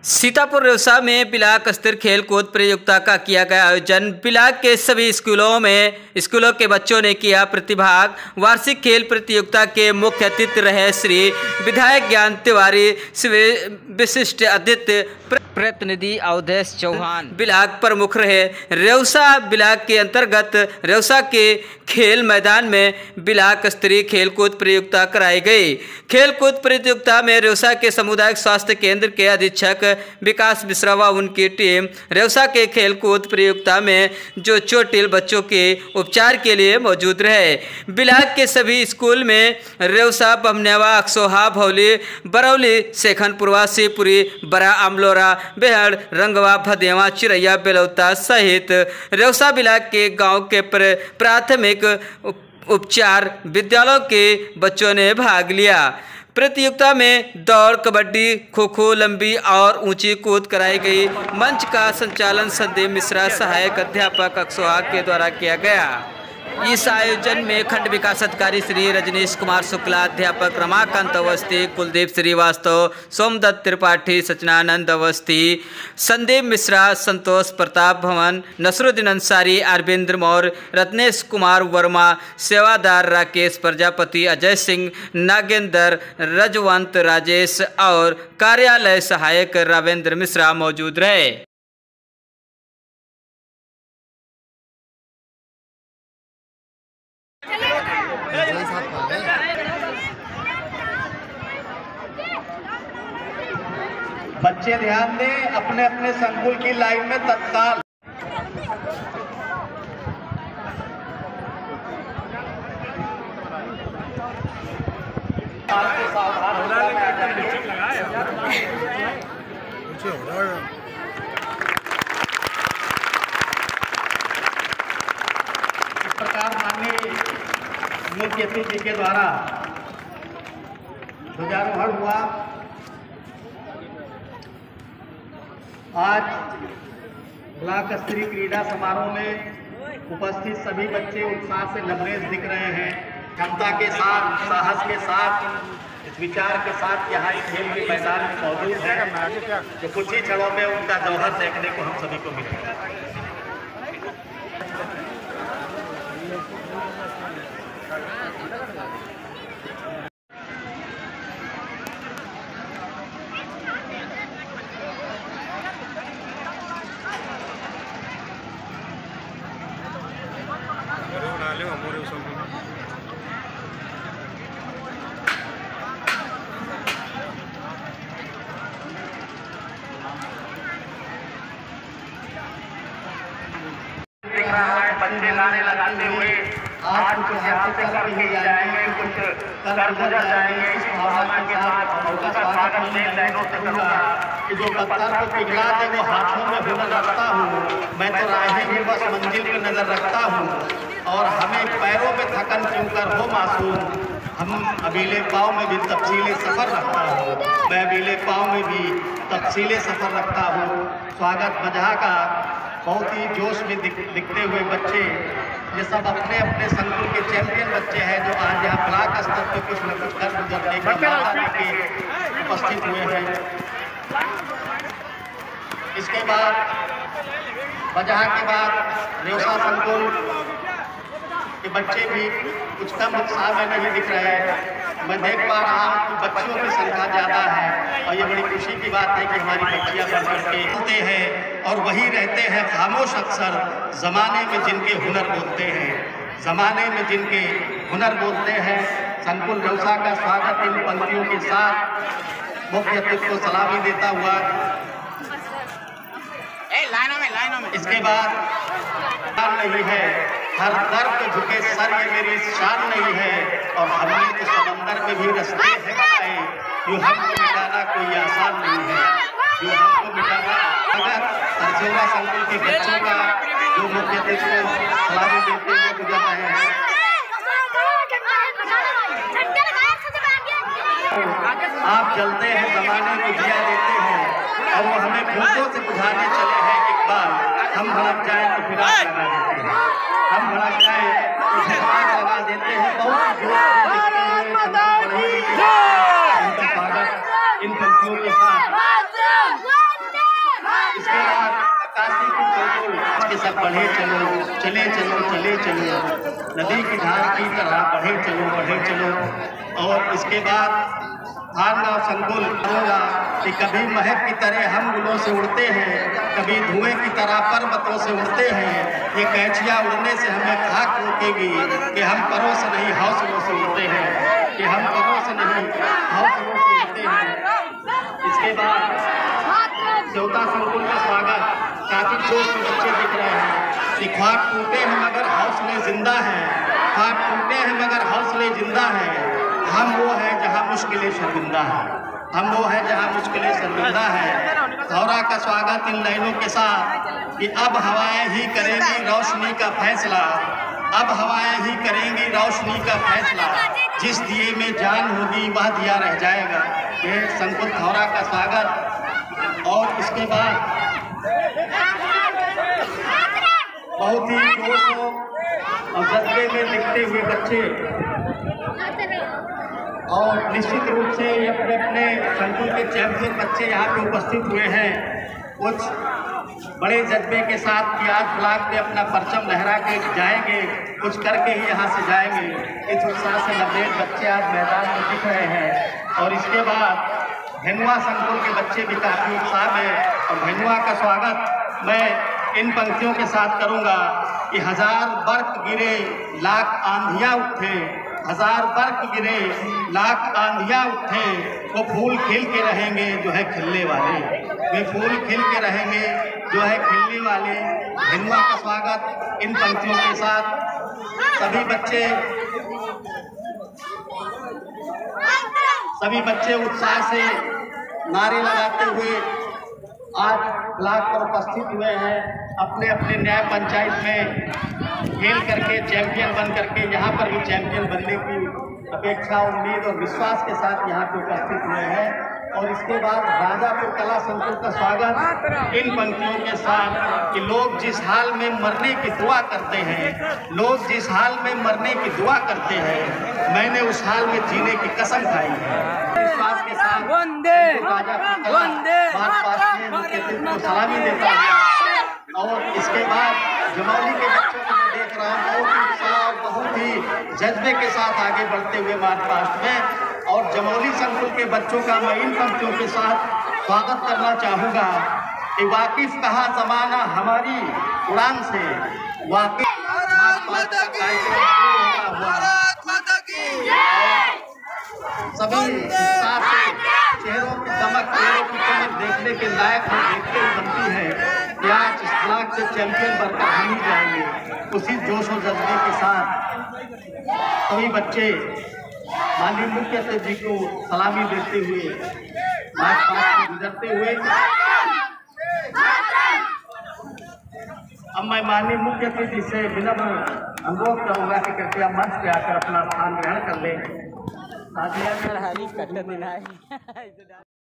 सीतापुर रेवसा में बिलाक स्थिर खेल कूद प्रतियोगिता का किया गया आयोजन। बिलाक के सभी स्कूलों के बच्चों ने किया प्रतिभाग। वार्षिक खेल प्रतियोगिता के मुख्य अतिथि रहे श्री विधायक ज्ञान तिवारी, विशिष्ट अतिथि प्रतिनिधि अवधेश चौहान बिलाक प्रमुख रहे। रेवसा बिलाक के अंतर्गत रेवसा के खेल मैदान में बिलाक स्तरीय खेलकूद प्रतियोगिता कराई गई। खेलकूद प्रतियोगिता में रेवसा के सामुदायिक स्वास्थ्य केंद्र के अधीक्षक विकास मिश्रा व उनकी टीम रेवसा के खेलकूद प्रतियोगिता में जो चोटिल बच्चों के उपचार के लिए मौजूद रहे। बिलाक के सभी स्कूल में रेवसा, बमनेवा, अक्सोहा, भौली, बरौली, सेखनपुरवा, शिवपुरी, बड़ा अमलोरा, बेहड़, रंगवा, भदेवा, चिरैया, बेलौता सहित रेवसा बिलाक के गांव के प्राथमिक उपचार विद्यालयों के बच्चों ने भाग लिया। प्रतियोगिता में दौड़, कबड्डी, खो खो, लंबी और ऊंची कूद कराई गई। मंच का संचालन संदीप मिश्रा, सहायक अध्यापक अक्सोहा के द्वारा किया गया। इस आयोजन में खंड विकास अधिकारी श्री रजनीश कुमार शुक्ला, अध्यापक रमाकांत अवस्थी, कुलदीप श्रीवास्तव, सोमदत्त त्रिपाठी, सचनानंद अवस्थी, संदीप मिश्रा, संतोष प्रताप भवन, नसरुद्दीन अंसारी, अरविंद मौर्य, रत्नेश कुमार वर्मा, सेवादार राकेश प्रजापति, अजय सिंह, नागेंद्र, रजवंत, राजेश और कार्यालय सहायक रावेंद्र मिश्रा मौजूद रहे। बच्चे ध्यान दें, अपने अपने संकुल की लाइन में तत्काल इस प्रकार माननीय मुख्य अतिथि के द्वारा ध्वजारोहण हुआ। आज ब्लॉक स्तरीय क्रीड़ा समारोह में उपस्थित सभी बच्चे उत्साह से लबरेज दिख रहे हैं। क्षमता के साथ, साहस के साथ, इस विचार के साथ यहाँ इस खेल के मैदान में मौजूद है, जो कुछ ही क्षणों में उनका जौहर देखने को हम सभी को मिलेगा। बच्चे नारे लगाते हुए आज कुछ यहाँ से करके जाएंगे, कुछ कर गुजर जाएंगे। इस भावना के साथ उनका स्वागत मैं लाइनों से करूँगा कि जो पत्थर को पिघला दे वो हाथों में हुनर रखता हूँ। मैं तो राही में बस मंजिल पे नजर रखता हूँ और हमें पैरों में थकन क्यों कर हो मासूम। हम अबीले पाँव में भी तफसीले सफ़र रखता हूँ, मैं अबीले पाँव में भी तफसीले सफ़र रखता हूँ। स्वागत बजहा का बहुत ही जोश में दिखते हुए बच्चे, ये सब अपने अपने संकुल के चैंपियन बच्चे हैं जो आज यहाँ ब्लॉक स्तर पर कुछ न कुछ कर गुजरने के उपस्थित हुए हैं। इसके बाद बजहा के बाद रेवसा संकुल के बच्चे भी कुछ कम उत्साह में नहीं दिख रहे हैं। मैं देख पा रहा हूँ कि बच्चियों की संख्या ज़्यादा है और ये बड़ी खुशी की बात है कि हमारी बच्चियाँ बढ़ बढ़ के होते हैं और वही रहते हैं खामोश अक्सर ज़माने में जिनके हुनर बोलते हैं, ज़माने में जिनके हुनर बोलते हैं। संकुल रेवसा का स्वागत इन पंक्तियों के साथ मुख्य अतिथि को सलामी देता हुआ। इसके बाद नहीं है, हर दर पे झुके सर, ये मेरी शान नहीं है और हमने तो समंदर में भी रास्ते हैं बनाए। यूँ हमको मिटाना कोई आसान नहीं है, यूँ हमको मिटाना। अगर सरसेवा संकुल के बच्चों का जो मुख्य अतिथि को सलामी देते हुए गुजर रहे हैं, आप जलते हैं, जमाने को जिया देते हैं और वो हमें भूखों से बुझाने चले हैं। एक बार हम भड़क जाए तो फिर आप लगा देते हैं, हम भड़क जाए तो फिर आप लगा देते हैं। बहुत इन पंक्तियों के साथ बढ़े चलो, चले चलो चले चलो, नदी की धार की तरह बढ़े चलो। और इसके बाद हारना संकुल होगा कि कभी महक की तरह हम गुलों से उड़ते हैं, कभी धुएं की तरह पर्वतों से उड़ते हैं। ये कैचिया उड़ने से हमें खाक रोकेगी कि हम परों से नहीं हौसलों से उड़ते हैं, कि हम परों से नहीं हौसलों से उड़ते हैं। इसके बाद देवता संकुल का स्वागत, काफी जोश में बच्चे दिख रहे हैं कि ख्वाब टूटे हैं मगर हौसले जिंदा हैं, ख्वाब टूटे हैं मगर हौसले जिंदा हैं। हम वो है जहाँ मुश्किलें शर्मिंदा है, हम वो है जहाँ मुश्किलें शर्मिंदा है। थौरा का स्वागत इन लाइनों के साथ कि अब हवाएं ही करेंगी रोशनी का फैसला, अब हवाएं ही करेंगी रोशनी का फैसला, जिस दिए में जान होगी वह दिया रह जाएगा। ये संकुल थौरा का स्वागत। और इसके बाद बहुत ही जोशों और जज्बे में दिखते हुए बच्चे, और निश्चित रूप से ये अपने अपने संकुल के चैंपियन बच्चे यहाँ पे उपस्थित हुए हैं। कुछ बड़े जज्बे के साथ कि आज ब्लॉक में अपना परचम लहरा के जाएंगे, कुछ करके ही यहाँ से जाएंगे। इस उत्साह से लबरेज बच्चे आज मैदान में दिख रहे हैं। और इसके बाद भेनुआ संकुल के बच्चे भी काफ़ी उत्साह में, और भेनुआ का स्वागत मैं इन पंक्तियों के साथ करूँगा कि 1000 बर्फ गिरे लाख आंधियाँ उठे, 1000 बर्फ गिरे लाख आंधियाँ उठे, वो फूल खिल के रहेंगे जो है खिलने वाले, वे फूल खिल के रहेंगे जो है खिलने वाले। भेनुआ का स्वागत इन पंक्तियों के साथ। सभी बच्चे उत्साह से नारे लगाते हुए आज ब्लॉक पर उपस्थित हुए हैं। अपने अपने न्याय पंचायत में खेल करके चैंपियन बन करके यहाँ पर भी चैंपियन बनने की अपेक्षा, उम्मीद और विश्वास के साथ यहाँ पे उपस्थित हुए हैं। और इसके बाद राजापुर कला संकुल का स्वागत इन पंक्तियों के साथ कि लोग जिस हाल में मरने की दुआ करते हैं, लोग जिस हाल में मरने की दुआ करते हैं, मैंने उस हाल में जीने की कसम खाई है। विश्वास के साथ राजापुर को सलामी देता है। और इसके बाद जमौली के बच्चों को मैं देख रहा हूँ बहुत ही उत्साह और बहुत ही जज्बे के साथ आगे बढ़ते हुए मार्च पास्ट में। और जमौली संकुल के बच्चों का मैं इन पंक्तियों के साथ स्वागत करना चाहूँगा कि वाकिफ कहा जमाना हमारी उड़ान से, वाकिफ सभी उत्साह से चेहरों की चमक देखने के लायक हो, देखते हुए बनती है कि आज इस ब्लॉक से चैंपियन बनकर हम ही जाएंगे। उसी जोश और जज्बे के साथ सभी बच्चे माननीय मुख्य अतिथि जी को सलामी देते हुए मार्च पास्ट में गुजरते हुए, अब मैं माननीय मुख्य अतिथि से विनम्र अनुरोध करूँगा कि कृपया मंच पे आकर अपना स्थान ग्रहण कर लें।